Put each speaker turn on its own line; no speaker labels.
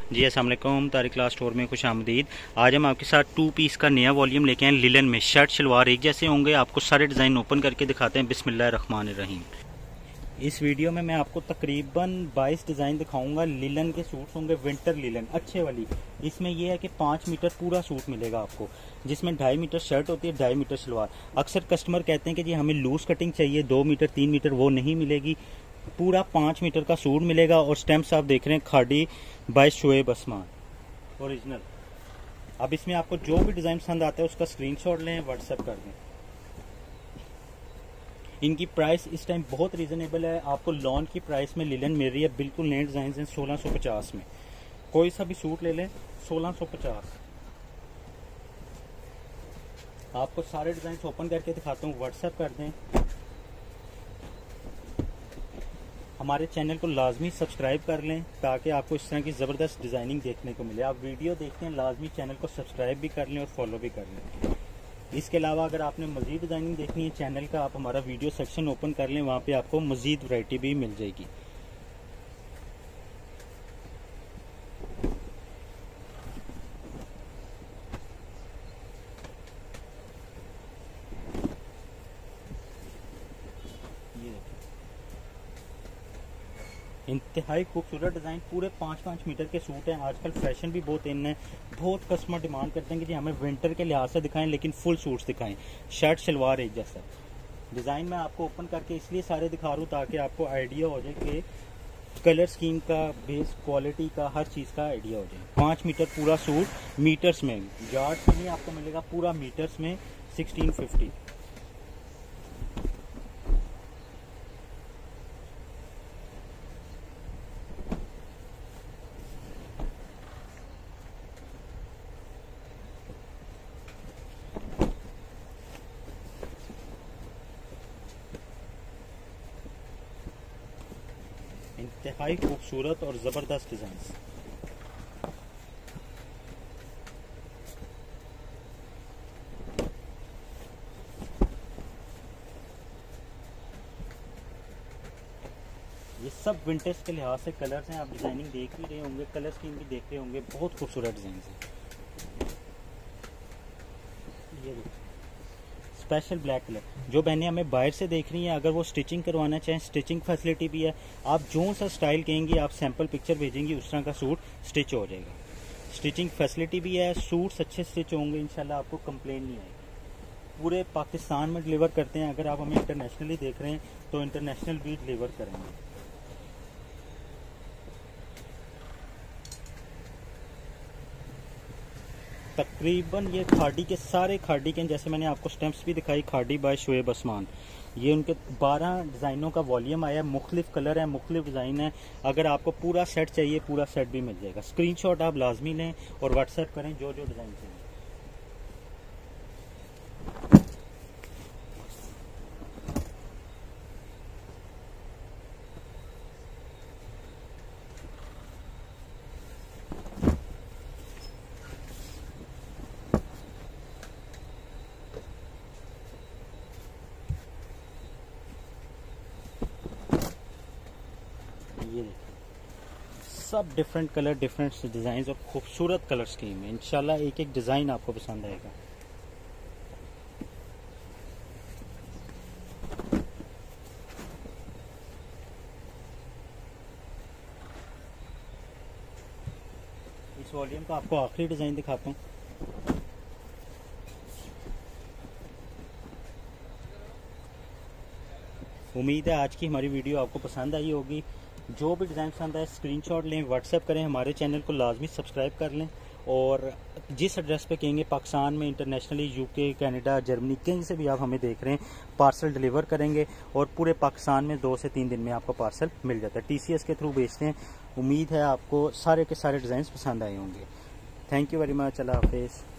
जी अस्सलाम वालेकुम, Tariq class store में खुश आमदीद। आज हम आपके साथ 2 पीस का नया वॉल्यूम लेके आए लिलन में। शर्ट शलवार एक जैसे होंगे। आपको सारे डिज़ाइन ओपन करके दिखाते हैं। बिस्मिल्लाहिर्रहमानिर्रहीम। इस वीडियो में मैं आपको तकरीबन 22 डिज़ाइन दिखाऊंगा। लिलन के सूट्स होंगे, विंटर लिलन अच्छे वाली। इसमें यह है कि 5 मीटर पूरा सूट मिलेगा आपको, जिसमें 2.5 मीटर शर्ट होती है, 2.5 मीटर शलवार। अक्सर कस्टमर कहते हैं कि जी हमें लूज कटिंग चाहिए, 2 मीटर 3 मीटर, वो नहीं मिलेगी। पूरा 5 मीटर का सूट मिलेगा। और स्टैम्प्स आप देख रहे हैं खाड़ी बाय शोएब उस्मान ओरिजिनल। अब इसमें आपको जो भी डिज़ाइन पसंद आता है उसका स्क्रीनशॉट लें, व्हाट्सएप कर दें। इनकी प्राइस इस टाइम बहुत रीजनेबल है। आपको लॉन की प्राइस में लिलन मिल रही है, बिल्कुल नए डिज़ाइन हैं। 1650 में कोई सा भी सूट ले लें, 1650। आपको सारे डिज़ाइन ओपन करके दिखाता हूँ, व्हाट्सएप कर दें। हमारे चैनल को लाजमी सब्सक्राइब कर लें ताकि आपको इस तरह की ज़बरदस्त डिज़ाइनिंग देखने को मिले। आप वीडियो देखते हैं, लाजमी चैनल को सब्सक्राइब भी कर लें और फॉलो भी कर लें। इसके अलावा अगर आपने मज़ीद डिज़ाइनिंग देखनी है चैनल का, आप हमारा वीडियो सेक्शन ओपन कर लें, वहाँ पे आपको मज़ीद वैरायटी भी मिल जाएगी। इंतहाई खूबसूरत डिज़ाइन, पूरे 5-5 मीटर के सूट हैं। आजकल फैशन भी बहुत इन है। बहुत कस्टमर डिमांड करते हैं कि जी हमें विंटर के लिहाज से दिखाएं, लेकिन फुल सूट्स दिखाएं, शर्ट शलवार एक जैसा। डिज़ाइन मैं आपको ओपन करके इसलिए सारे दिखा रहा हूँ ताकि आपको आइडिया हो जाए कि कलर स्कीम का, बेस क्वालिटी का, हर चीज़ का आइडिया हो जाए। 5 मीटर पूरा सूट मीटर्स में, यार्ड्स में नहीं आपको मिलेगा, पूरा मीटर्स में 1650। इंतहाई खूबसूरत और ज़बरदस्त डिज़ाइन। ये सब विंटर्स के लिहाज से कलर्स हैं। आप डिज़ाइनिंग देख भी रहे होंगे, कलर स्कीम भी देख रहे होंगे। बहुत खूबसूरत डिज़ाइन है। ये स्पेशल ब्लैक कलर, जो बहनें हमें बाहर से देख रही हैं, अगर वो स्टिचिंग करवाना चाहें, स्टिचिंग फैसिलिटी भी है। आप जो सा स्टाइल कहेंगी, आप सैंपल पिक्चर भेजेंगी, उस तरह का सूट स्टिच हो जाएगा। स्टिचिंग फैसिलिटी भी है, सूट्स अच्छे स्टिच होंगे इंशाल्लाह, आपको कंप्लेन नहीं आएगी। पूरे पाकिस्तान में डिलीवर करते हैं। अगर आप हमें इंटरनेशनली देख रहे हैं तो इंटरनेशनल भी डिलीवर करेंगे। तकरीबन ये खाड़ी के सारे खाड़ी के, जैसे मैंने आपको स्टैम्प्स भी दिखाई, खाड़ी बाय शोएब उस्मान। ये उनके 12 डिज़ाइनों का वॉल्यूम आया है। मुख्तलिफ कलर है, मुख्तलिफ डिज़ाइन है। अगर आपको पूरा सेट चाहिए, पूरा सेट भी मिल जाएगा। स्क्रीनशॉट आप लाजमी लें और व्हाट्सएप करें जो जो डिज़ाइन चाहिए। ये सब डिफरेंट कलर, डिफरेंट डिज़ाइन और खूबसूरत कलर स्कीम है। इंशाल्लाह एक एक डिज़ाइन आपको पसंद आएगा। इस वॉल्यूम का आपको आखिरी डिज़ाइन दिखाता हूँ। उम्मीद है आज की हमारी वीडियो आपको पसंद आई होगी। जो भी डिज़ाइन पसंद आए स्क्रीनशॉट लें, व्हाट्सएप करें। हमारे चैनल को लाजमी सब्सक्राइब कर लें। और जिस एड्रेस पे कहेंगे, पाकिस्तान में, इंटरनेशनली, यूके, कनाडा, जर्मनी, कहीं से भी आप हमें देख रहे हैं, पार्सल डिलीवर करेंगे। और पूरे पाकिस्तान में 2 से 3 दिन में आपको पार्सल मिल जाता है। TCS के थ्रू भेजते हैं। उम्मीद है आपको सारे के सारे डिज़ाइन पसंद आए होंगे। Thank you very much. अल्लाह हाफिज़।